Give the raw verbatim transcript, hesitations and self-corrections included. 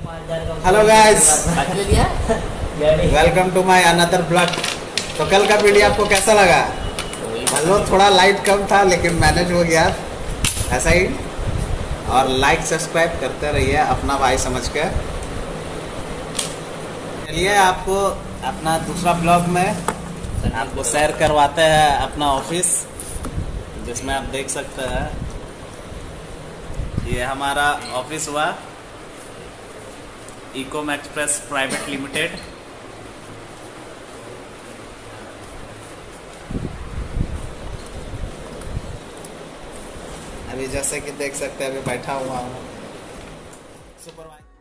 Hello guys, welcome to my another blog. तो कल का वीडियो आपको कैसा लगा? हेलो, थोड़ा लाइट कम था लेकिन मैनेज हो गया ऐसा ही। और लाइक सब्सक्राइब करते रहिए अपना भाई समझ के। चलिए आपको अपना दूसरा ब्लॉग में आपको शेयर करवाते हैं अपना ऑफिस, जिसमें आप देख सकते हैं ये हमारा ऑफिस हुआ इकोम एक्सप्रेस प्राइवेट लिमिटेड। अभी जैसे कि देख सकते हैं अभी बैठा हुआ हूँ सुपरवाइजर।